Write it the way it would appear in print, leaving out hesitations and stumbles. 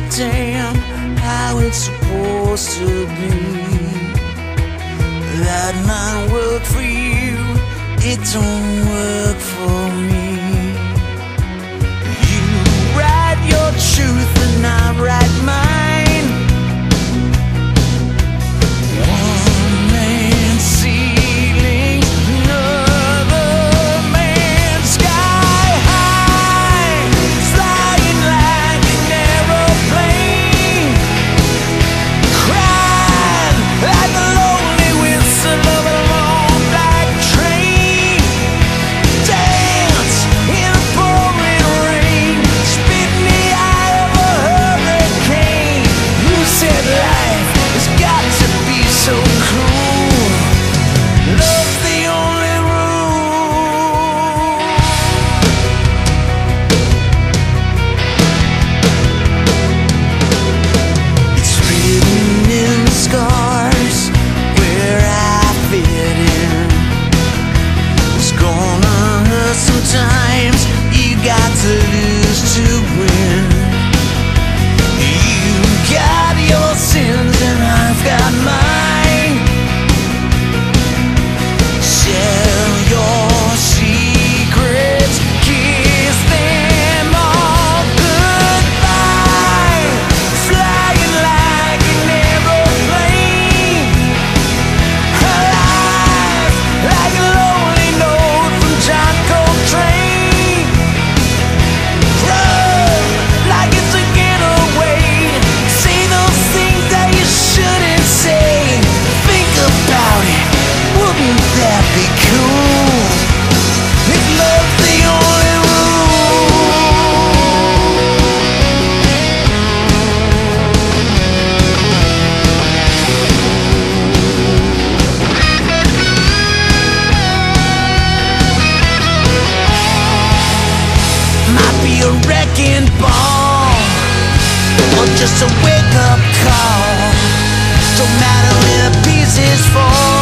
damn how it's supposed to be. That might work for you, it don't work for me. You write your truth and I write mine. One man's ceiling, another man's sky high, flying like an aeroplane, crying like a lonely whistle of a long black train. Dance in the pouring rain, spit in the eye of a hurricane. Who said life has got to be so cruel? Love's the only rule. It's written in the scars where I fit in. It's gonna hurt sometimes, you got to lose to win. You got your sins and I've got mine. Share your secrets, kiss them all goodbye. Flying like an aeroplane, alive like a lonely note from John Coltrane. Run like it's a getaway, say those things that you shouldn't say. Think about it, wouldn't that be cool? If love's the only rule. Might be a wrecking ball or just a wake-up call. Don't matter where the pieces fall.